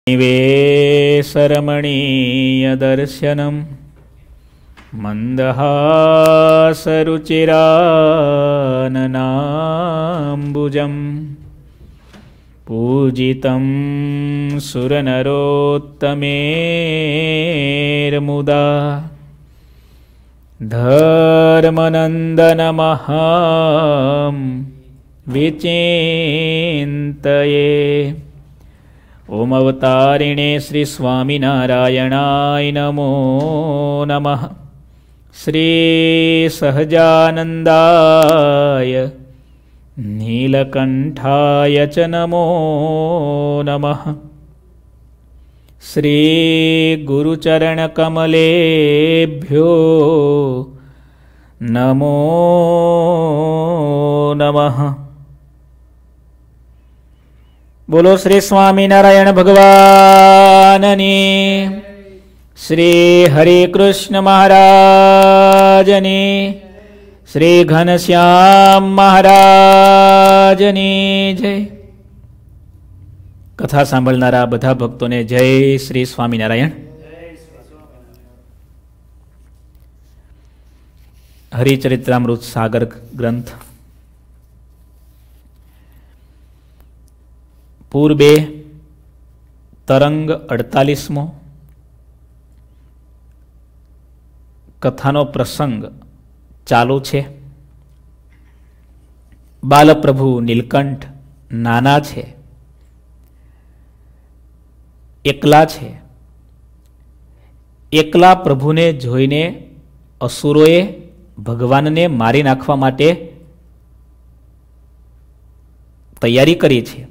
निवेशरमणीयदर्शनं मन्दहासरुचिराननाम्बुजं पूजितं सुरनरोत्तमेर्मुदा धर्मनन्दनमहं विचिन्तये। ओम अवतारिणे श्री स्वामिनारायणाय नमो नमः। श्री सहजानन्दाय नीलकण्ठाय च नमो नमः। श्री गुरुचरणकमलेभ्यो नमो नमः। बोलो श्री स्वामीनारायण भगवाननी, श्री हरे कृष्ण महाराजनी, श्री घनश्याम महाराजनी जय। कथा सांभळनारा बधा भक्तोने जय श्री स्वामीनारायण। हरिचरित्रामृत सागर ग्रंथ पूर्वे तरंग 48मो कथानो प्रसंग चालू छे। बालप्रभु नीलकंठ नाना छे, एकला छे। एकला प्रभुने जोईने असुरोए भगवानने मारी नाखवा माटे तैयारी करी छे।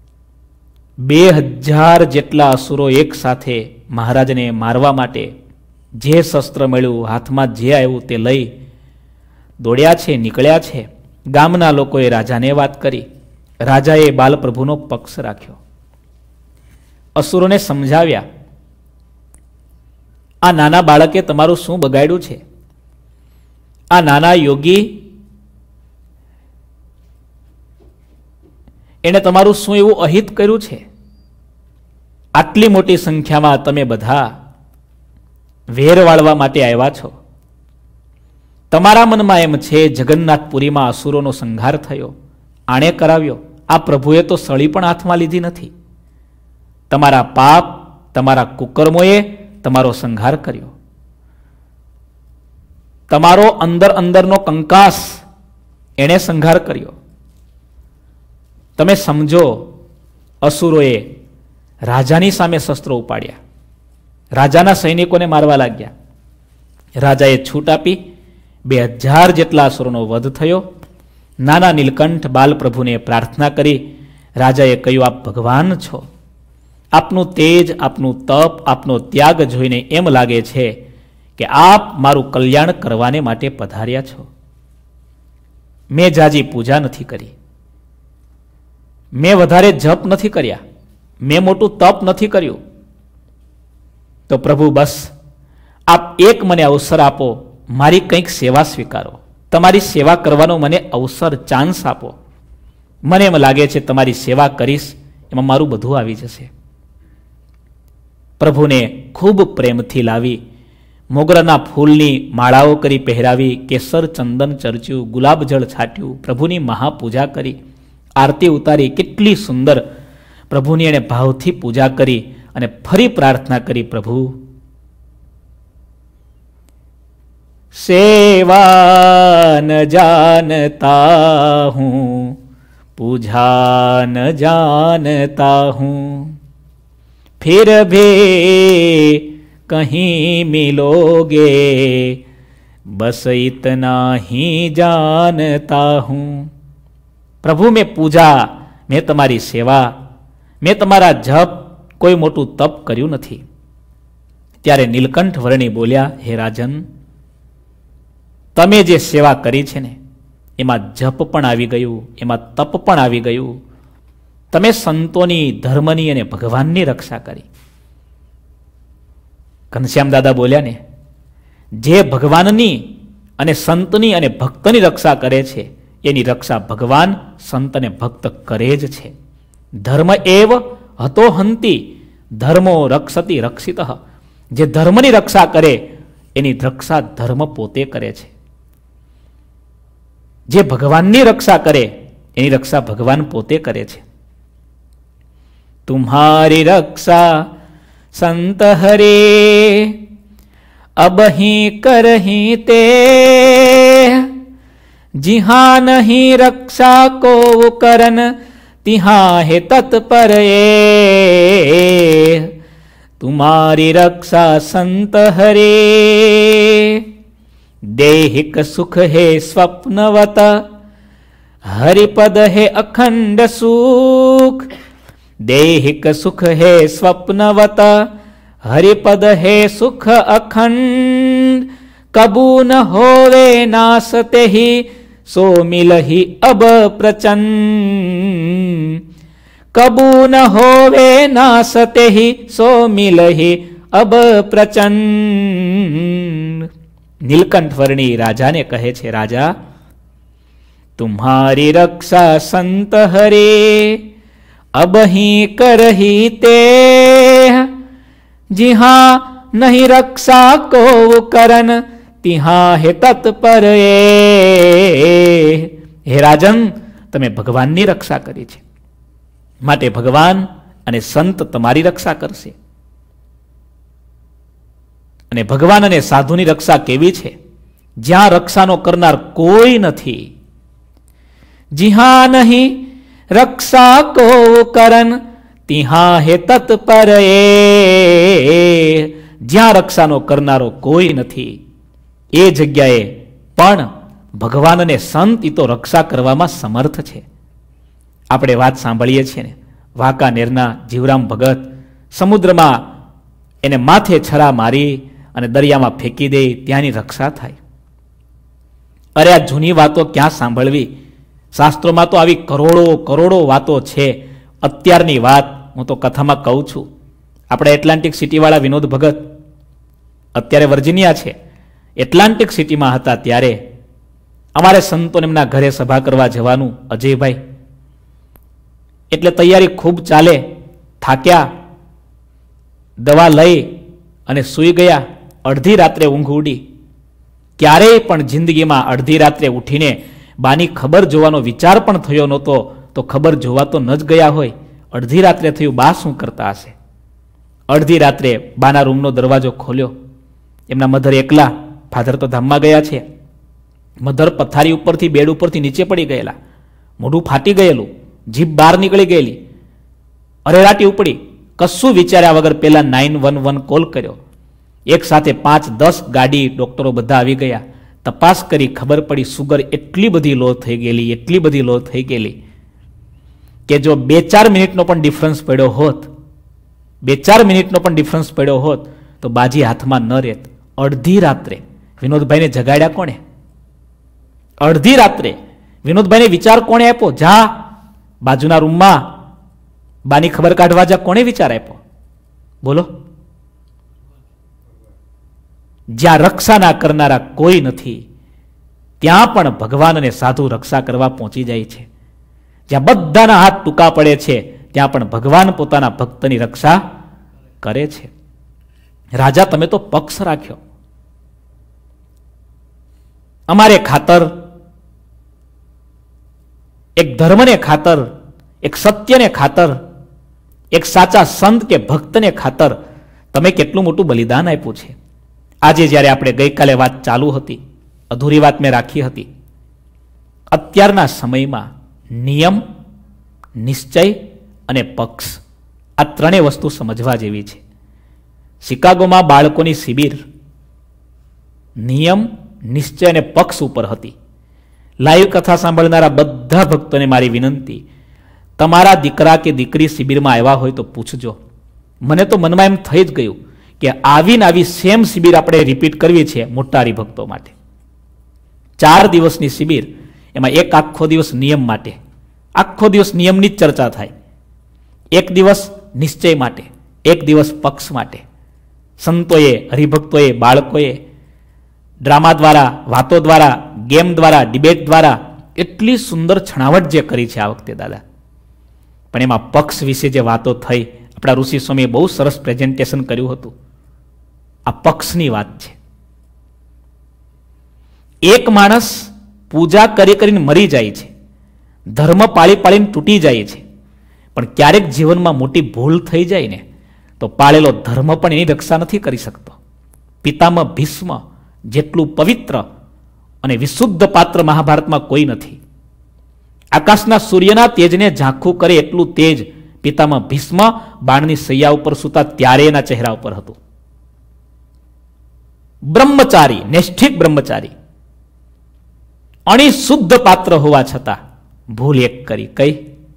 2000 जेटला असुरो एक साथे महाराजने मारवा माटे जे शस्त्र मळ्युं हाथमां जे आव्युं ते लई दौड्या छे, निकळ्या छे। गामना लोकोए राजाने वात करी। राजाए बालप्रभुनो पक्ष राख्यो, असुरोने समजाव्या। आ नाना बाळके तमारुं शुं बगाड्युं छे? आ नाना योगी एणे तमारुं शुं एवुं अहित कर्युं छे? आटली मोटी संख्यामां तमे बधा वेर वाळवा माटे आव्या छो। तमारा मनमा एम छे जगन्नाथपुरीमां असुरोनो संहार थयो, आणे कराव्यो। आ प्रभुए तो सळी पण हाथमां लीधी नथी। तमारा पाप, तमारा कुकर्मोए तमारो संहार कर्यो। तमारो अंदर अंदरनो कंकास एणे संहार कर्यो। तमे समजो, असुरोए राजानी सामे शस्ત્રો उपाड्या, राजाना सैनिकोने मारवा लाग्या। राजाए छूट आपी, 2000 जेटला असुरोनो वध थयो। नाना नीलकंठ बालप्रभुने प्रार्थना करी। राजाए कह्युं, आप भगवान छो, आपनुं तेज, आपनुं तप, आपनो त्याग जोईने एम लागे छे के आप मारुं कल्याण करवाने माटे पधार्या छो। मैं जाजी पूजा नथी करी, मैं वधारे जप नथी कर्या, मैं मोटू तप नथी कर्युं। तो प्रभु बस आप एक मने अवसर आपो, मारी कंईक सेवा स्वीकारो। तमारी सेवा करवानो मने अवसर, चांस आपो। मने एम लागे छे तमारी सेवा करीश एमां मारुं बधुं आवी जशे। प्रभुने खूब प्रेमथी लावी, मोगराना फूलनी माळाओ करी पहेरावी, केसर चंदन चर्च्युं, गुलाब जळ छाट्युं, प्रभुनी महापूजा करी, आरती उतारी। केटली सुंदर प्रभुनी एणे भावथी पूजा करी अने फरी प्रार्थना करी, प्रभु सेवा न जानता हूँ, पूजा न जानता हूँ, फिर भी कहीं मिलोगे, बस इतना ही जानता हूँ। प्रभु मैं पूजा, मैं तमारी सेवा, मैं तमारा जप, कोई मोटू तप कर्युं नथी। त्यारे नीलकंठ वर्णी बोल्या, हे राजन, तमे जे सेवा करी छे ने एमां जप पण आवी गयुं, एमां तप पण आवी गयुं। तमे संतोनी, धर्मनी अने भगवाननी रक्षा करी। घनश्याम दादा बोल्या ने, जे भगवाननी अने संतनी अने भक्तनी रक्षा करे छे एनी रक्षा भगवान, संत अने भक्त करे ज छे। धर्म एव हतो हंती ધર્મો રક્ષતિ રક્ષિતઃ. જે ધર્મની રક્ષા કરે એની રક્ષા ધર્મ પોતે કરે છે. જે ભગવાનની રક્ષા કરે એની રક્ષા ભગવાન પોતે કરે છે. તુમ્હારી રક્ષા સંત હરે અબહી કરહી તે, जिहा नहीं रक्षा को करन तिहा है तत्पर तुम्हारी रक्षा संत हरे. देहिक सुख है स्वप्नवत हरिपद है अखंड सुख. देहिक सुख है स्वप्नवत हरिपद है सुख अखंड. कबू न होवे नासते ही सो मिलहि अब प्रचंड. कबू न होवे नासते ही सो मिलहि अब प्रचंड. નીલકંઠ વર્ણી રાજાને કહે છે, રાજા तुम्हारी रक्षा संत हरे अबही करही ते, जिहा नहीं रक्षा को करन तिहा हे तत्पर. હે રાજન, તમે ભગવાનની રક્ષા કરી છે, માટે ભગવાન અને સંત તમારી રક્ષા કરશે. અને ભગવાન અને સાધુની રક્ષા કેવી છે? જ્યાં રક્ષાનો કરનાર કોઈ નથી. जिहा नहीं रक्षा को करन तिहा हे तत्पर. જ્યાં રક્ષાનો કરનારો કોઈ નથી એ જગ્યાએ પણ ભગવાન અને સંત તો રક્ષા કરવામાં સમર્થ છે. આપણે વાત સાંભળીએ છીએ ને, વાંકાનેરના જીવરામ ભગત સમુદ્રમાં એને માથે છરા મારી અને દરિયામાં ફેંકી દે, ત્યાંની રક્ષા થાય. અરે આ જૂની વાતો ક્યાં સાંભળવી? શાસ્ત્રોમાં તો આવી કરોડો કરોડો વાતો છે. અત્યારની વાત હું તો કથામાં કહું છું. આપણે એટલાન્ટિક સિટીવાળા વિનોદ ભગત અત્યારે વર્જિનિયા છે, એટલાન્ટિક સિટીમાં હતા ત્યારે અમારે સંતોને એમના ઘરે સભા કરવા જવાનું. અજયભાઈ એટલે તૈયારી ખૂબ ચાલે, થાક્યા, દવા લઈ અને સૂઈ ગયા. અડધી રાત્રે ઊંઘ ઉડી. ક્યારેય પણ જિંદગીમાં અડધી રાત્રે ઉઠીને બાની ખબર જોવાનો વિચાર પણ થયો નહોતો, તો ખબર જોવા તો ન જ ગયા હોય. અડધી રાત્રે થયું, બા શું કરતા હશે? અડધી રાત્રે બાના રૂમનો દરવાજો ખોલ્યો. એમના મધર એકલા, ફાધર તો ધામમાં ગયા છે. મધર પથારી ઉપરથી, બેડ ઉપરથી નીચે પડી ગયેલા, મોઢું ફાટી ગયેલું, જીભ બહાર નીકળી ગયેલી, અરેરાટી ઉપડી. કશું વિચાર્યા વગર પેલા 911 કોલ કર્યો. એક સાથે 5-10 ગાડી, ડોક્ટરો બધા આવી ગયા. તપાસ કરી, ખબર પડી સુગર એટલી બધી લો થઈ ગયેલી, એટલી બધી લો થઈ ગયેલી કે જો 2-4 મિનિટનો પણ ડિફરન્સ પડ્યો હોત, 2-4 મિનિટનો પણ ડિફરન્સ પડ્યો હોત તો બાજી હાથમાં ન રહેત. અડધી રાત્રે વિનોદભાઈને જગાડ્યા કોણે? અડધી રાત્રે વિનોદભાઈને વિચાર કોણે આપ્યો? જા બાજુના રૂમમાં બાની ખબર કાઢવા જા. કોણે વિચાર આપ્યો? બોલો. જ્યાં રક્ષા ના કરનારા કોઈ નથી ત્યાં પણ ભગવાન અને સાધુ રક્ષા કરવા પહોંચી જાય છે. જ્યાં બધાના હાથ ટૂંકા પડે છે ત્યાં પણ ભગવાન પોતાના ભક્તની રક્ષા કરે છે. રાજા, તમે તો પક્ષ રાખ્યો. અમારે ખાતર, એક ધર્મને ખાતર, એક સત્યને ખાતર, એક સાચા સંત કે ભક્તને ખાતર તમે કેટલું મોટું બલિદાન આપ્યું છે. આજે જ્યારે આપણે ગઈકાલે વાત ચાલુ હતી, અધૂરી વાત મેં રાખી હતી, અત્યારના સમયમાં નિયમ, નિશ્ચય અને પક્ષ, આ ત્રણેય વસ્તુ સમજવા જેવી છે. શિકાગોમાં બાળકોની શિબિર નિયમ, નિશ્ચય અને પક્ષ ઉપર હતી. લાઈવ કથા સાંભળનારા બધા ભક્તોને મારી વિનંતી, તમારા દીકરા કે દીકરી શિબિરમાં આવ્યા હોય તો પૂછજો. મને તો મનમાં એમ થઈ જ ગયું કે આવીને આવી સેમ શિબિર આપણે રિપીટ કરવી છે મોટા હરિભક્તો માટે. 4 દિવસની શિબિર, એમાં એક આખો દિવસ નિયમ માટે, આખો દિવસ નિયમની જ ચર્ચા થાય, એક દિવસ નિશ્ચય માટે, એક દિવસ પક્ષ માટે. સંતોએ, હરિભક્તોએ, બાળકોએ ડ્રામા દ્વારા, વાતો દ્વારા, ગેમ દ્વારા, ડિબેટ દ્વારા એટલી સુંદર છણાવટ જે કરી છે આ વખતે દાદા. પણ એમાં પક્ષ વિશે જે વાતો થઈ, આપણા ઋષિ સ્વામીએ બહુ સરસ પ્રેઝન્ટેશન કર્યું હતું. આ પક્ષની વાત છે. એક માણસ પૂજા કરી કરીને મરી જાય છે, ધર્મ પાળી પાળીને તૂટી જાય છે, પણ ક્યારેક જીવનમાં મોટી ભૂલ થઈ જાય ને તો પાળેલો ધર્મ પણ એની રક્ષા નથી કરી શકતો. પિતામહ ભીષ્મ જેટલું પવિત્ર અને વિશુદ્ધ પાત્ર મહાભારતમાં કોઈ નથી. આકાશના સૂર્યના તેજને ઝાંખું કરે એટલું તેજ પિતામહ ભીષ્મ બાણની સૈયા ઉપર સૂતા ત્યારે એના ચહેરા ઉપર હતું. બ્રહ્મચારી, નૈષ્ઠિક બ્રહ્મચારી, અણિશુદ્ધ પાત્ર હોવા છતાં ભૂલ એક કરી. કઈ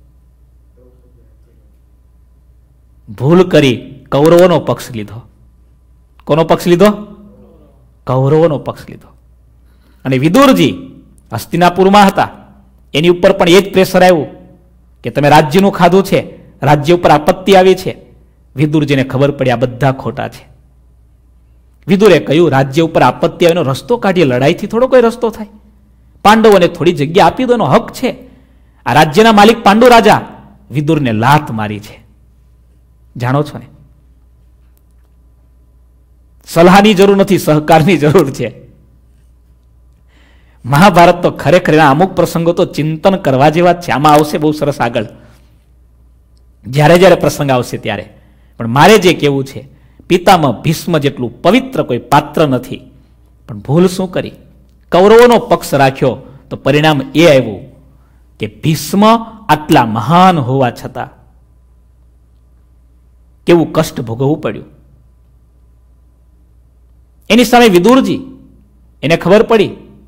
ભૂલ કરી? કૌરવોનો પક્ષ લીધો. કોનો પક્ષ લીધો? કૌરવોનો પક્ષ લીધો. અને વિદુરજી હસ્તિનાપુરમાં હતા, એની ઉપર પણ એ જ પ્રેશર આવ્યું કે તમે રાજ્યનું ખાધું છે, રાજ્ય ઉપર આપત્તિ આવી છે. વિદુરજીને ખબર પડી આ બધા ખોટા છે. વિદુરે કહ્યું, રાજ્ય ઉપર આપત્તિ આવીનો રસ્તો કાઢીએ, લડાઈથી થોડો કોઈ રસ્તો થાય. પાંડવોને થોડી જગ્યા આપી દો, એનો હક છે. આ રાજ્યના માલિક પાંડુ રાજા વિદુરને લાત મારી છે, જાણો છો ને. સલાહની જરૂર નથી, સહકારની જરૂર છે. મહાભારત તો ખરેખર અમુક પ્રસંગો તો ચિંતન કરવા જેવા છે. આમાં આવશે બહુ સરસ આગળ, જ્યારે જ્યારે પ્રસંગ આવશે ત્યારે. પણ મારે જે કહેવું છે, પિતામહ ભીષ્મ જેટલું પવિત્ર કોઈ પાત્ર નથી, પણ ભૂલ શું કરી? કૌરવોનો પક્ષ રાખ્યો તો પરિણામ એ આવ્યું કે ભીષ્મ આટલા મહાન હોવા છતાં કેવું કષ્ટ ભોગવવું પડ્યું. એની સામે વિદુરજી, એને ખબર પડી,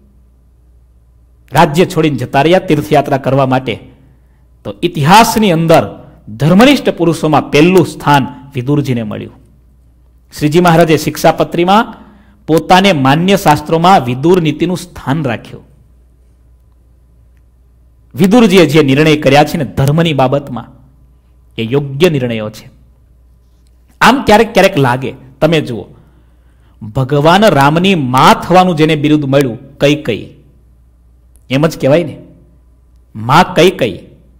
રાજ્ય છોડીને જતા રહ્યા તીર્થયાત્રા કરવા માટે. તો ઇતિહાસની અંદર ધર્મનિષ્ઠ પુરુષોમાં પહેલું સ્થાન વિદુરજીને મળ્યું. શ્રીજી મહારાજે શિક્ષાપત્રીમાં પોતાને માન્ય શાસ્ત્રોમાં વિદુર નીતિનું સ્થાન રાખ્યું. વિદુરજીએ જે નિર્ણય કર્યા છે ને ધર્મની બાબતમાં, એ યોગ્ય નિર્ણયો છે. આમ ક્યારેક ક્યારેક લાગે, તમે જુઓ, ભગવાન રામની માં થવાનું જેને બિરુદ મળ્યું, કઈ કઈ, એમ જ કહેવાય ને, માં કઈ કઈ,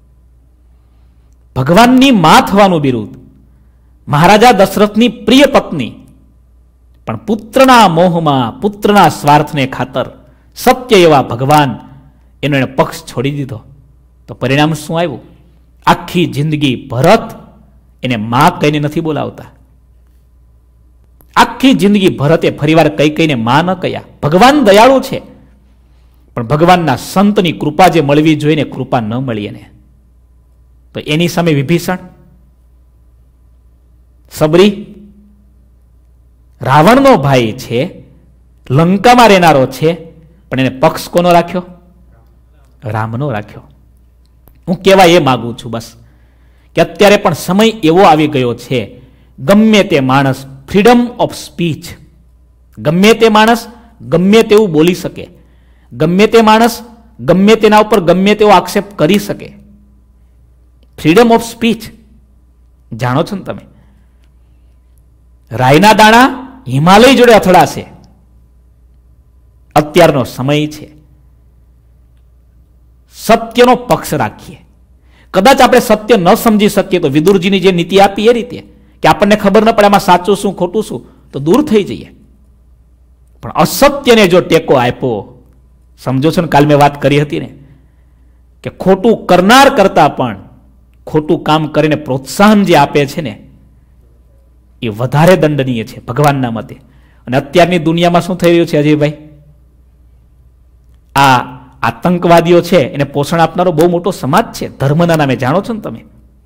ભગવાનની માં થવાનું બિરુદ. મહારાજા દશરથની પ્રિય પત્ની, પણ પુત્રના મોહમાં, પુત્રના સ્વાર્થને ખાતર સત્ય એવા ભગવાન એનો એને પક્ષ છોડી દીધો. તો પરિણામ શું આવ્યું? આખી જિંદગી ભરત એને માં કહીને નથી બોલાવતા. આખી જિંદગી ભરતે ફરીવાર કઈ કઈને માં ન કહ્યા. ભગવાન દયાળુ છે, પણ ભગવાનના સંતની કૃપા જે મળવી જોઈએ ને, કૃપા ન મળી એને. તો એની સામે વિભીષણ, સબરી, રાવણનો ભાઈ છે, લંકામાં રહેનારો છે, પણ એને પક્ષ કોનો રાખ્યો? રામનો રાખ્યો. હું કહેવા એ માગું છું બસ કે અત્યારે પણ સમય એવો આવી ગયો છે, ગમે તે માણસ, ફ્રીડમ ઓફ સ્પીચ, ગમે તે માણસ ગમે તેવું બોલી શકે, ગમે તે માણસ ગમે તેના ઉપર ગમે તેવો આક્ષેપ કરી શકે. ફ્રીડમ ઓફ સ્પીચ, જાણો છો ને તમે? રાયના દાણા હિમાલય જોડે અથડાશે. અત્યારનો સમય છે, સત્યનો પક્ષ રાખીએ. કદાચ આપણે સત્ય ન સમજી શકીએ તો વિદુરજીની જે નીતિ આપી એ રીતે કે આપણને ખબર ન પડે આમાં સાચું શું ખોટું શું, તો દૂર થઈ જઈએ. પણ અસત્યને જો ટેકો આપ્યો, સમજો છો ને, કાલ મેં વાત કરી હતી ને કે ખોટું કરનાર કરતા પણ ખોટું કામ કરીને પ્રોત્સાહન જે આપે છે ને, એ વધારે દંડનીય છે ભગવાનના મતે. અને અત્યારની દુનિયામાં શું થઈ રહ્યું છે અજયભાઈ? આ આતંકવાદીઓ છે એને પોષણ આપનારો બહુ મોટો સમાજ છે ધર્મના નામે, જાણો છો ને તમે?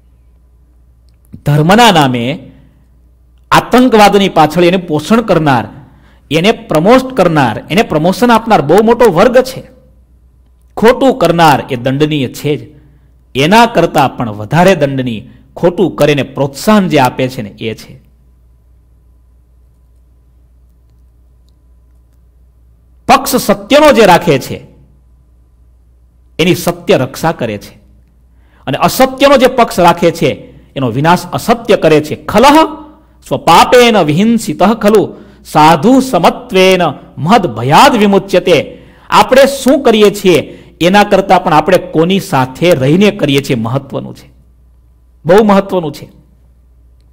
ધર્મના નામે આતંકવાદની પાછળ એને પોષણ કરનાર, એને પ્રમોટ કરનાર, એને પ્રમોશન આપનાર બહુ મોટો વર્ગ છે. ખોટું કરનાર એ દંડનીય છે જ, એના કરતા પણ વધારે દંડનીય ખોટું કરીને પ્રોત્સાહન જે આપે છે ને, એ છે. પક્ષ સત્યનો જે રાખે છે એની સત્ય રક્ષા કરે છે, અને અસત્યનો જે પક્ષ રાખે છે એનો વિનાશ અસત્ય કરે છે. ખલહ સ્વપાપેન વિહિંસિતઃ ખલુ સાધુ સમત્વેન મહદ ભયાદ વિમુચ્યતે. આપણે શું કરીએ છીએ એના કરતા પણ આપણે કોની સાથે રહીને કરીએ છીએ મહત્વનું છે, બહુ મહત્વનું છે.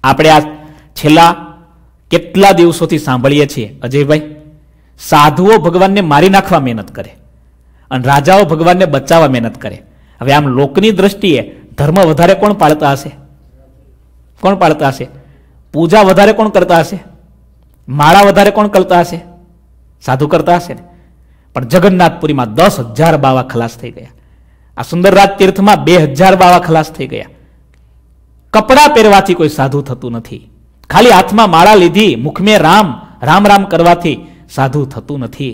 આપણે આ છેલ્લા કેટલા દિવસોથી સાંભળીએ છીએ અજયભાઈ, સાધુઓ ભગવાનને મારી નાખવા મહેનત કરે અને રાજાઓ ભગવાનને બચાવવા મહેનત કરે. હવે આમ લોકની દ્રષ્ટિએ ધર્મ વધારે કોણ પાળતા હશે? કોણ પાળતા હશે? પૂજા વધારે કોણ કરતા હશે? માળા વધારે કોણ કરતા હશે? સાધુ કરતા હશે ને. પણ જગન્નાથપુરીમાં 10,000 બાવા ખલાસ થઈ ગયા. આ સુંદરરાજ તીર્થમાં 2,000 બાવા ખલાસ થઈ ગયા. કપડાં પહેરવાથી કોઈ સાધુ થતું નથી. ખાલી હાથમાં માળા લીધી, મુખમે રામ રામ રામ કરવાથી સાધુ થતું નથી.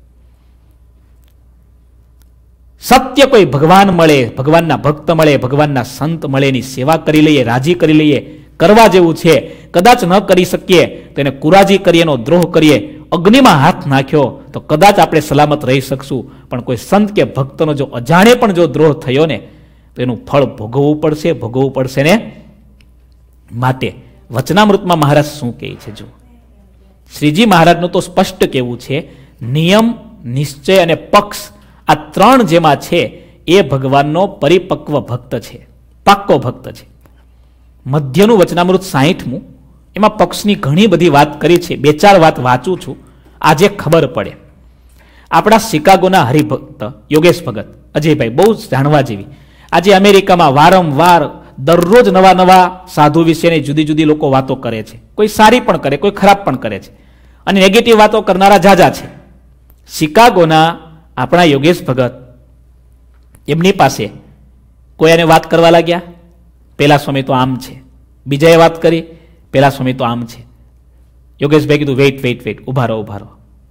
સત્ય કોઈ ભગવાન મળે, ભગવાનના ભક્ત મળે, ભગવાનના સંત મળે, એની સેવા કરી લઈએ, રાજી કરી લઈએ, કરવા જેવું છે. કદાચ ન કરી શકીએ તો એને કુરાજી કરીએ, એનો દ્રોહ કરીએ, અગ્નિમાં હાથ નાખ્યો તો કદાચ આપણે સલામત રહી શકશું. પણ કોઈ સંત કે ભક્તનો જો અજાણે પણ જો દ્રોહ થયો ને તો એનું ફળ ભોગવવું પડશે ને. માટે વચનામૃતમાં મહારાજ શું કહે છે જો, શ્રીજી મહારાજનું તો સ્પષ્ટ કહેવું છે, નિયમ, નિશ્ચય અને પક્ષ આ ત્રણ જેમાં છે એ ભગવાનનો પરિપક્વ ભક્ત છે, પાક્કો ભક્ત છે. મધ્યનું વચનામૃત 60મું, એમાં પક્ષની ઘણી બધી વાત કરી છે. 2-4 વાત વાંચું છું, આજે ખબર પડે. આપણા શિકાગોના હરિભક્ત યોગેશ ભગત, અજયભાઈ, બહુ જ જાણવા જેવી. આજે અમેરિકામાં વારંવાર દરરોજ નવા નવા સાધુ વિશેની જુદી જુદી લોકો વાતો કરે છે. કોઈ સારી પણ કરે, કોઈ ખરાબ પણ કરે છે, અને નેગેટિવ વાતો કરનારા જાજા છે. શિકાગોના આપણા યોગેશ ભગત, એમની પાસે કોઈ એને વાત કરવા લાગ્યા, પેલા સ્વામી તો આમ છે, બીજાએ વાત કરી, પેલા સ્વામી તો આમ છે. યોગેશભાઈ કીધું વેઇટ, ઉભા રહો.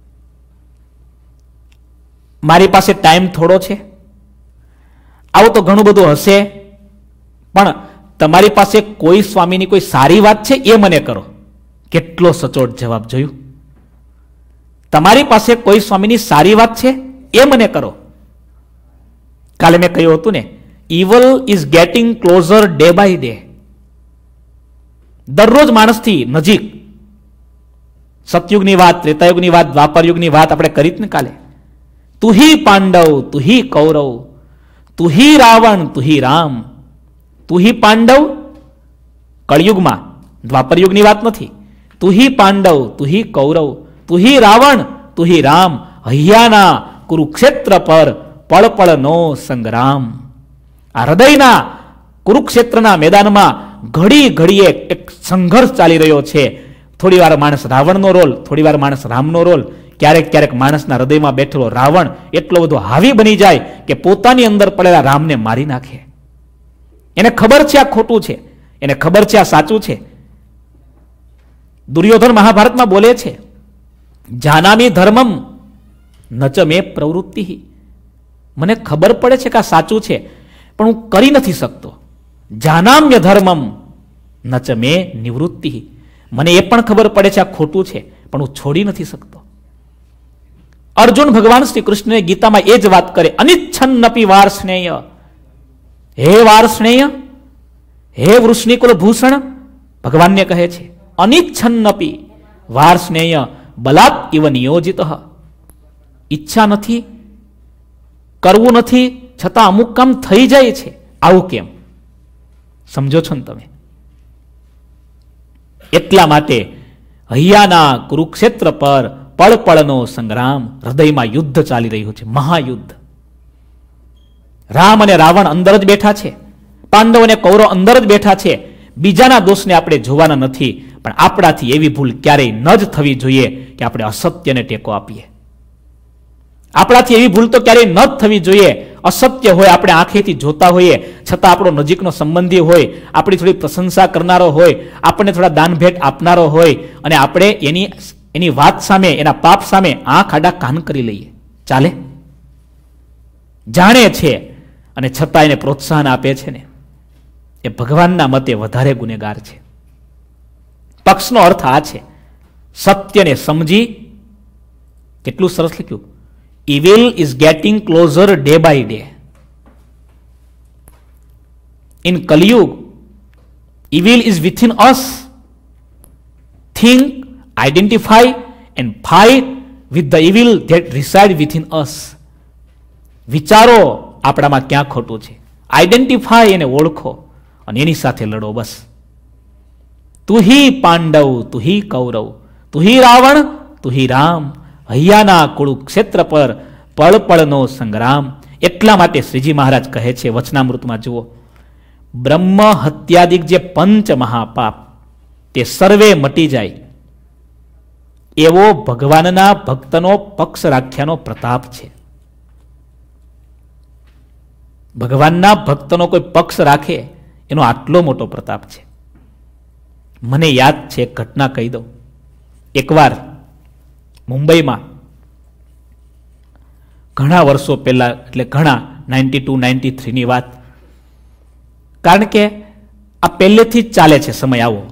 મારી પાસે ટાઈમ થોડો છે, આવું તો ઘણું બધું હશે, પણ તમારી પાસે કોઈ સ્વામીની કોઈ સારી વાત છે એ મને કરો. કેટલો સચોટ જવાબ જોયું. તમારી પાસે કોઈ સ્વામીની સારી વાત છે એ મને કરો. કાલે મેં કહ્યું હતું ને, evil is getting closer day by day. દરરોજ માણસથી નજીક. સતયુગની વાત, ત્રેતાયુગની વાત, દ્વાપર યુગની વાત આપણે કરી ને કાલે. તું હી પાંડવ, તું હી કૌરવ, તું હી રાવણ, તું હી રામ. તું હી પાંડવ કળયુગમાં, દ્વાપર યુગની વાત નથી. તું હી પાંડવ, તું હી કૌરવ, તું હી રાવણ, તું હી રામ. હૈયાના કુરુક્ષેત્ર પર પળ પળનો સંગ્રામ. આ હૃદયના કુરુક્ષેત્રના મેદાનમાં ઘડી ઘડીએ એક સંઘર્ષ ચાલી રહ્યો છે. થોડી વાર માણસ રાવણનો રોલ, થોડી વાર માણસ રામનો રોલ. ક્યારેક માણસના હૃદયમાં બેઠેલો રાવણ એટલો બધો હાવી બની જાય કે પોતાની અંદર પડેલા રામને મારી નાખે. એને ખબર છે આ ખોટું છે, એને ખબર છે આ સાચું છે. દુર્યોધન મહાભારતમાં બોલે છે, જાનામી ધર્મમ નચ મે પ્રવૃત્તિ. મને ખબર પડે છે કે આ સાચું છે, પણ હું કરી નથી શકતો. જાનામ્ય ધર્મમ નચ મે નિવૃત્તિ. મને એ પણ ખબર પડે છે આ ખોટું છે, પણ હું છોડી નથી શકતો. અર્જુન ભગવાન શ્રી કૃષ્ણને ગીતામાં એ જ વાત કરે, અનિચ્છન્નપી વાર્ષ્ણેય. હે વાર્ષ્ણેય, હે વૃષ્ણિકુલ ભૂષણ, ભગવાનને કહે છે, અનિચ્છન્નપી વાર્ષ્ણેય બલાત ઇવ નિયોજિત. ઈચ્છા નથી, કરવું નથી, છતાં અમુક કામ થઈ જાય છે. આવું કેમ? સમજો છો ને તમે? એટલા માટે હૈયાના કુરુક્ષેત્ર પર પળ પળનો સંગ્રામ. હૃદયમાં યુદ્ધ ચાલી રહ્યું છે, મહાયુદ્ધ. રામ અને રાવણ અંદર જ બેઠા છે, પાંડવ અને કૌરવ અંદર જ બેઠા છે. બીજાના દોષને આપણે જોવાના નથી, પણ આપણાથી એવી ભૂલ ક્યારેય ન જ થવી જોઈએ કે આપણે અસત્યને ટેકો આપીએ. આપણાથી એવી ભૂલ તો ક્યારેય ન જ થવી જોઈએ. અસત્ય હોય, આપણે આંખેથી જોતા હોઈએ, છતાં આપણો નજીકનો સંબંધી હોય, આપણી થોડી પ્રશંસા કરનારો હોય, આપણને થોડા દાન ભેટ આપનારો હોય, અને આપણે એની વાત સામે, એના પાપ સામે આંખ આડા કાન કરી લઈએ. ચાલે? જાણે છે અને છતાં એને પ્રોત્સાહન આપે છે ને, એ ભગવાનના મતે વધારે ગુનેગાર છે. પક્ષનો અર્થ આ છે, સત્યને સમજી. કેટલું સરસ લખ્યું, evil is getting closer day by day. In Kali Yuga, evil is within us. Think, identify and fight with the evil that reside within us. વિચારો આપણામાં ક્યાં ખોટું છે, આઈડેન્ટિફાય એને ઓળખો અને એની સાથે લડો. બસ. તું હી પાંડવ તું હી કૌરવ તું હી રાવણ તું હી રામ, હૈયાના કુરુક્ષેત્ર પર પળ પળનો સંગ્રામ. એટલા માટે શ્રીજી મહારાજ કહે છે વચનામૃતમાં, જુઓ, બ્રહ્મ હત્યાદિક જે પંચ મહાપાપ તે સર્વે મટી જાય એવો ભગવાનના ભક્તનો પક્ષ રાખ્યાનો પ્રતાપ છે. ભગવાનના ભક્તનો કોઈ પક્ષ રાખે એનો આટલો મોટો પ્રતાપ છે. મને યાદ છે, એક ઘટના કહી દઉં. એકવાર મુંબઈમાં ઘણા વર્ષો પહેલા, એટલે ઘણા 92, 93ની વાત, કારણ કે આ પહેલેથી જ ચાલે છે સમય આવો.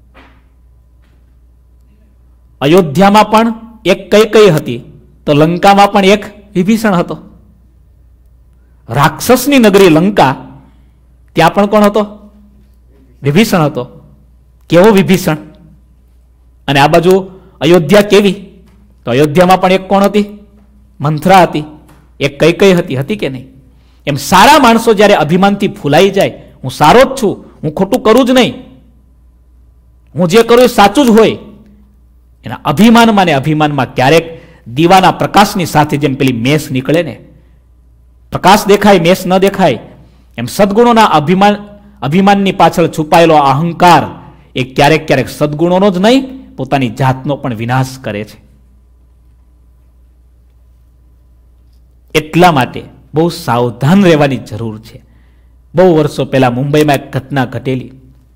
અયોધ્યામાં પણ એક કઈ હતી, તો લંકામાં પણ એક વિભીષણ હતો. રાક્ષસની નગરી લંકા, ત્યાં પણ કોણ હતો? વિભીષણ હતો. કેવો વિભીષણ! અને આ બાજુ અયોધ્યા કેવી? તો અયોધ્યામાં પણ એક કોણ હતી? મંથરા હતી. એક કઈ હતી કે નહીં? એમ સારા માણસો જ્યારે અભિમાનથી ફૂલાઈ જાય, હું સારો જ છું, હું ખોટું કરું જ નહીં, હું જે કરું એ સાચું જ હોય, એના અભિમાનમાં ને અભિમાનમાં ક્યારેક દીવાના પ્રકાશની સાથે જેમ પેલી મેસ નીકળે ને, પ્રકાશ દેખાય મેસ ન દેખાય, એમ સદગુણોના અભિમાનની પાછળ છુપાયેલો અહંકાર એ ક્યારેક ક્યારેક સદગુણોનો જ નહીં, પોતાની જાતનો પણ વિનાશ કરે છે. એટલા માટે બહુ સાવધાન રહેવાની જરૂર છે. બહુ વર્ષો પહેલા મુંબઈમાં એક ઘટના ઘટેલી.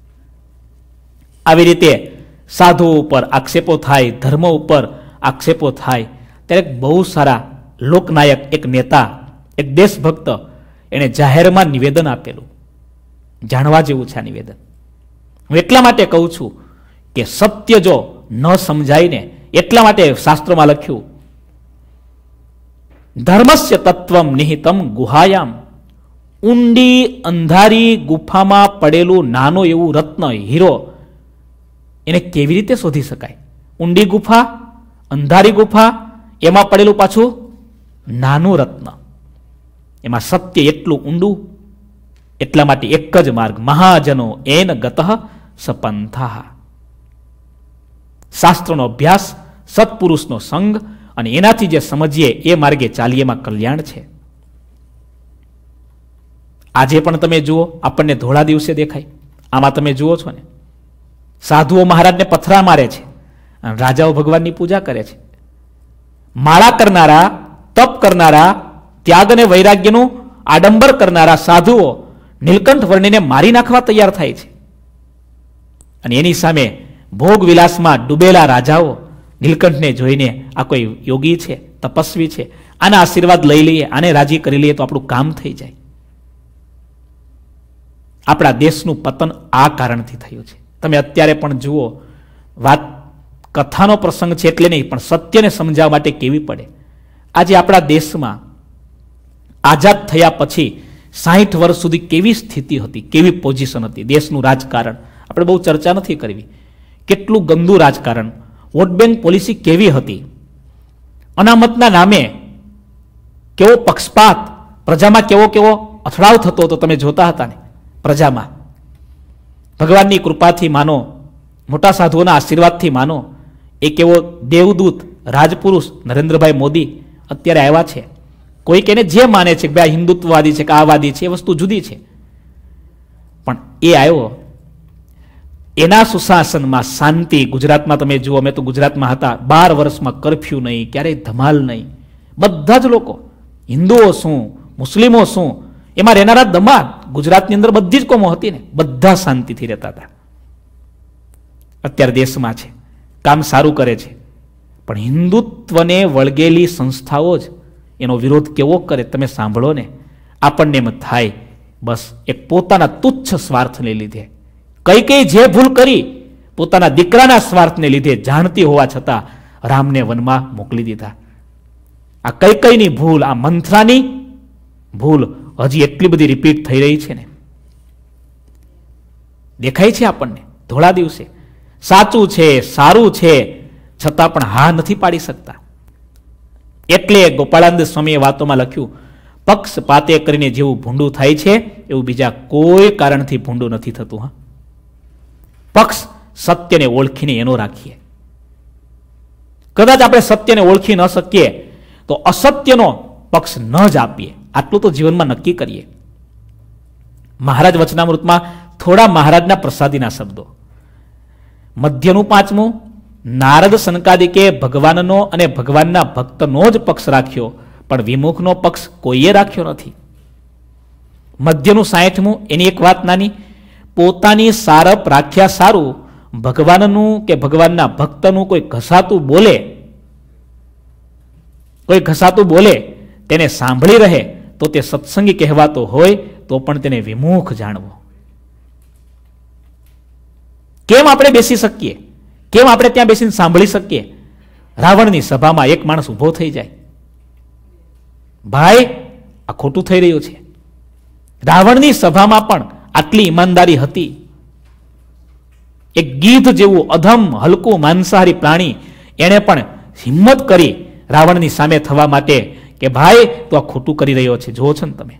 આવી રીતે સાધુઓ ઉપર આક્ષેપો થાય, ધર્મ ઉપર આક્ષેપો થાય, ત્યારે બહુ સારા લોકનાયક, એક નેતા, એક દેશભક્ત, એણે જાહેરમાં નિવેદન આપેલું. જાણવા જેવું છે આ નિવેદન. હું એટલા માટે કહું છું કે સત્ય જો ન સમજાય ને, એટલા માટે શાસ્ત્રોમાં લખ્યું, ધર્મસ્ય તત્વમ નિહિતમ ગુહાયામ. ઊંડી અંધારી ગુફામાં પડેલું નાનું એવું રત્ન, હીરો, એને કેવી રીતે શોધી શકાય? ઊંડી ગુફા, અંધારી ગુફા, એમાં પડેલું પાછું નાનું રત્ન, એમાં સત્ય એટલું ઊંડું. એટલા માટે એક જ માર્ગ, મહાજનો એન ગતઃ સપંથા. શાસ્ત્રનો અભ્યાસ, સત્પુરુષનો સંગ, અને એનાથી જે સમજીએ એ માર્ગે ચાલીએ, એમાં કલ્યાણ છે. આજે પણ તમે જુઓ, આપણને ધોળા દિવસે દેખાય. આમાં તમે જુઓ છો ને, સાધુઓ મહારાજને પથરા મારે છે, અને રાજાઓ ભગવાનની પૂજા કરે છે. માળા કરનારા, તપ કરનારા, ત્યાગ અને વૈરાગ્યનું આડંબર કરનારા સાધુઓ નીલકંઠ વર્ણિને મારી નાખવા તૈયાર થાય છે. અને એની સામે ભોગ વિલાસમાં ડૂબેલા રાજાઓ નીલકંઠને જોઈને, આ કોઈ યોગી છે, તપસ્વી છે, આના આશીર્વાદ લઈ લઈએ, આને રાજી કરી લઈએ તો આપણું કામ થઈ જાય. આપણા દેશનું પતન આ કારણથી થયું છે. તમે અત્યારે પણ જુઓ, વાત કથાનો પ્રસંગ છે એટલે નહીં, પણ સત્યને સમજાવવા માટે કેવી પડે. આજે આપણા દેશમાં આઝાદ થયા પછી 60 વર્ષ સુધી કેવી સ્થિતિ હતી, કેવી પોઝિશન હતી દેશનું રાજકારણ, આપણે બહુ ચર્ચા નથી કરવી. કેટલું ગંદુ રાજકારણ, વોટ બેંક પોલિસી કેવી હતી, અનામતના નામે કેવો પક્ષપાત, પ્રજામાં કેવો કેવો અથડાવ થતો હતો, તમે જોતા હતા ને પ્રજામાં. ભગવાનની કૃપાથી માનો, મોટા સાધુઓના આશીર્વાદથી માનો, એક એવો દેવદૂત રાજપુરુષ નરેન્દ્રભાઈ મોદી અત્યારે આવ્યા છે. કોઈક એને જે માને છે કે ભાઈ હિન્દુત્વવાદી છે કે આવાદી છે, એ વસ્તુ જુદી છે, પણ એ આવ્યો, એના સુશાસનમાં શાંતિ. ગુજરાતમાં તમે જુઓ, અમે તો ગુજરાતમાં હતા, 12 વર્ષમાં કરફ્યુ નહીં, ક્યારેય ધમાલ નહીં. બધા જ લોકો, હિન્દુઓ શું, મુસ્લિમો શું, એમાં રહેનારા દમાર, ગુજરાતની અંદર બધી જ કોમો હતી ને, બધા શાંતિથી રહેતા હતા. અત્યારે દેશમાં છે, કામ સારું કરે છે, પણ હિન્દુત્વને વળગેલી સંસ્થાઓ જ એનો વિરોધ કેવો કરે તમે સાંભળો ને. આપણને એમ થાય બસ એક પોતાના તુચ્છ સ્વાર્થને લીધે, કઈ જે ભૂલ કરી પોતાના દીકરાના સ્વાર્થને લીધે જાણતી હોવા છતાં રામને વનમાં મોકલી દીધા. આ કઈની ભૂલ, આ મંથરાની ભૂલ હજી એટલી બધી રિપીટ થઈ રહી છે ને, દેખાય છે આપણને ધોળા દિવસે. સાચું છે, સારું છે, છતાં પણ હા નથી પાડી શકતા. એટલે ગોપાળાનંદ સ્વામીએ વાતોમાં લખ્યું, પક્ષપાતે કરીને જેવું ભૂંડું થાય છે એવું બીજા કોઈ કારણથી ભૂંડું નથી થતું. હા, પક્ષ સત્યને ઓળખીને એનો રાખીએ. કદાચ આપણે સત્યને ઓળખી ન શકીએ તો અસત્યનો પક્ષ ન જ આપીએ. આટલું તો જીવનમાં નક્કી કરીએ. મહારાજ વચનામૃતમાં થોડા મહારાજના પ્રસાદીના શબ્દો. મધ્યનું 5મું, નારદ સનકાદિકે ભગવાનનો અને ભગવાનના ભક્તનો જ પક્ષ રાખ્યો, પણ વિમુખનો પક્ષ કોઈએ રાખ્યો નથી. મધ્યનું 60મું, એની એક વાત નાની, પોતાની સારપ રાખ્યા સારું, ભગવાનનું કે ભગવાનના ભક્તનું કોઈ ઘસાતું બોલે તેને સાંભળી રહે તો તે સત્સંગી કહેવાતો હોય તો પણ તેને વિમુખ જાણવો. કેમ આપણે બેસી શકીએ? કેમ આપણે ત્યાં બેસીને સાંભળી શકીએ? રાવણની સભામાં એક માણસ ઉભો થઈ જાય, ભાઈ આ ખોટું થઈ રહ્યું છે. રાવણની સભામાં પણ આટલી ઈમાનદારી હતી. એક ગીધ જેવું અધમ હલકું માંસાહારી પ્રાણી, એણે પણ હિંમત કરી રાવણની સામે થવા માટે કે ભાઈ તું આ ખોટું કરી રહ્યો છે, જુઓ છો ને તમે.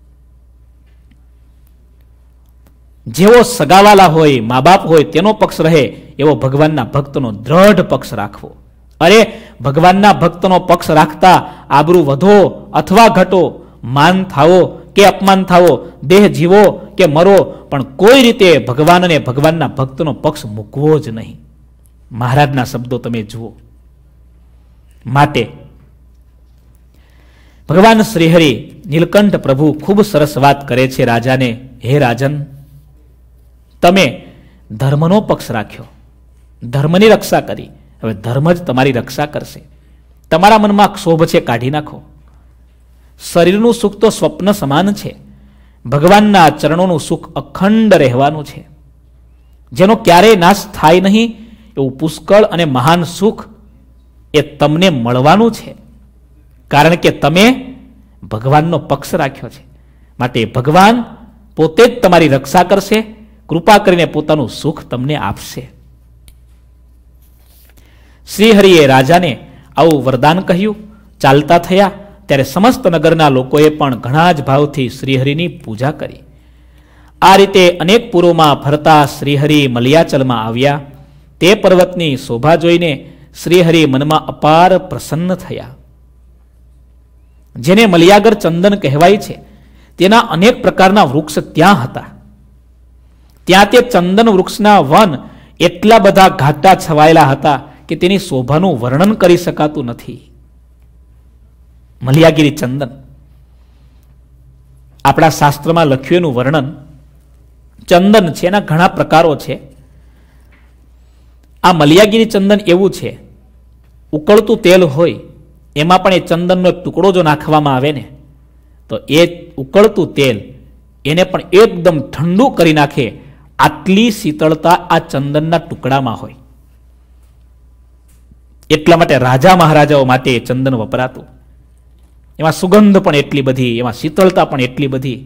જેવો સગાવાલા હોય, મા બાપ હોય તેનો પક્ષ રહે એવો ભગવાનના ભક્તનો દ્રઢ પક્ષ રાખવો. અરે ભગવાનના ભક્તનો પક્ષ રાખતા આબરૂ વધો અથવા ઘટો, માન થાવો કે અપમાન થાવો, દેહ જીવો કે મરો, પણ કોઈ રીતે ભગવાન અને ભગવાનના ભક્તનો પક્ષ મૂકવો જ નહીં. મહારાજના શબ્દો તમે જુઓ. માટે ભગવાન શ્રીહરિ નીલકંઠ પ્રભુ ખૂબ સરસ વાત કરે છે રાજાને, હે રાજન, તમે ધર્મનો પક્ષ રાખ્યો, ધર્મની રક્ષા કરી, હવે ધર્મ જ તમારી રક્ષા કરશે. તમારા મનમાં ક્ષોભ છે, કાઢી નાખો. શરીરનું સુખ તો સ્વપ્ન સમાન છે, ભગવાનના ચરણોનું સુખ અખંડ રહેવાનું છે, જેનો ક્યારેય નાશ થાય નહીં એવું પુષ્કળ અને મહાન સુખ એ તમને મળવાનું છે, કારણ કે તમે ભગવાનનો પક્ષ રાખ્યો છે. માટે ભગવાન પોતે જ તમારી રક્ષા કરશે, કૃપા કરીને પોતાનું સુખ તમને આપશે. શ્રીહરિએ રાજાને આવું વરદાન કહ્યું. ચાલતા થયા ત્યારે સમસ્ત નગરના લોકોએ પણ ઘણા જ ભાવથી શ્રીહરિની પૂજા કરી. આ રીતે અનેક પુરોમાં ફરતા શ્રીહરિ મલયાચલમાં આવ્યા. તે પર્વતની શોભા જોઈને શ્રીહરિ મનમાં અપાર પ્રસન્ન થયા. જેને મલયાગર ચંદન કહેવાય છે, તેના અનેક પ્રકારના વૃક્ષ ત્યાં હતા. ત્યાં તે ચંદન વૃક્ષના વન એટલા બધા ઘાટા છવાયેલા હતા કે તેની શોભાનું વર્ણન કરી શકાતું નથી. મલયાગીરી ચંદન આપણા શાસ્ત્રમાં લખ્યું એનું વર્ણન. ચંદન છે, એના ઘણા પ્રકારો છે. આ મલયાગીરી ચંદન એવું છે, ઉકળતું તેલ હોય એમાં પણ એ ચંદનનો એક ટુકડો જો નાખવામાં આવે ને તો એ ઉકળતું તેલ એને પણ એકદમ ઠંડુ કરી નાખે, આટલી શીતળતા આ ચંદનના ટુકડામાં હોય. એટલા માટે રાજા મહારાજાઓ માટે ચંદન વપરાતું. એમાં સુગંધ પણ એટલી બધી, એમાં શીતળતા પણ એટલી બધી.